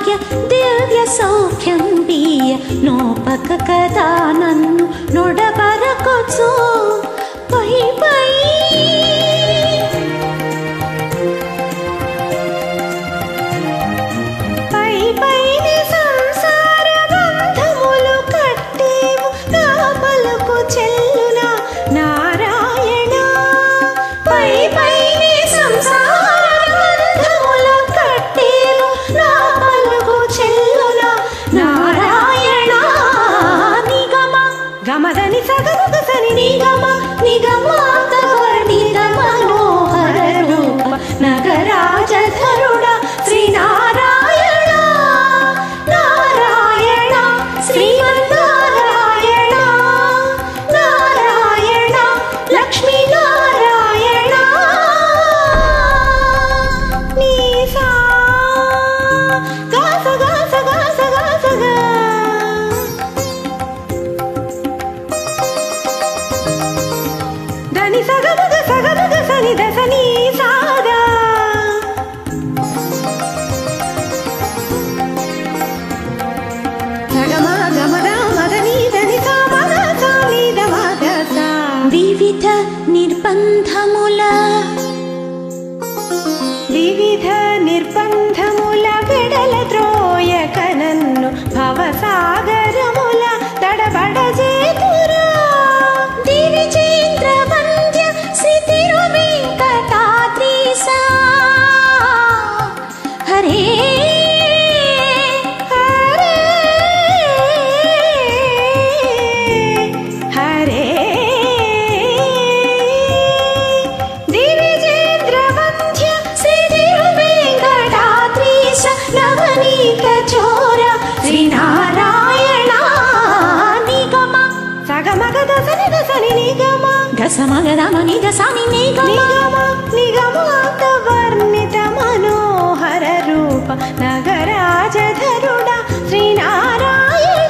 భాగ్య దివ్య సౌఖ్యం బియ్య నోపక కదా నన్ను నొడబరకొచ్చు పై పై పై పైని సంసార బంధములు కట్టేవు నా పలుకు చెల్లున నారాయణ పై పైని సంసార బంధములు కట్టేవు నా పలుకు చెల్లున నారాయణ నిగమ గమదని సగమగ సని నిగమ నిగమాత వర్ణిత మనోహర రూప నగరాజధరుడ శ్రీనారాయణ నారాయణ శ్రీమన్నారాయణ నారాయణ లక్ష్మీ నారాయణ నీసా గాస గాస గాస గాస గా దని సగమగ సని దసని సాదా సగమ గమద మదని దని సామద సాని దమద సా వివిధ నిర్బంధముల వెడల త్రోయక నన్ను భవసాగరముల తడబడ చేతురా దివిజేంద్ర వంద్య శ్రీ తిరువేంకటాద్రీశ హరే హరే హరే దివిజేంద్ర వంద్య శ్రీ తిరువేంకటాద్రీశ నవనీత చోర శ్రీనారాయణ నిగమ సగమగద సని నిగమ గసమగదమని దసాని నిగమ నిగమాత వర్ణిత మనోహర రూప నగరాజధరుడ శ్రీనారాయణ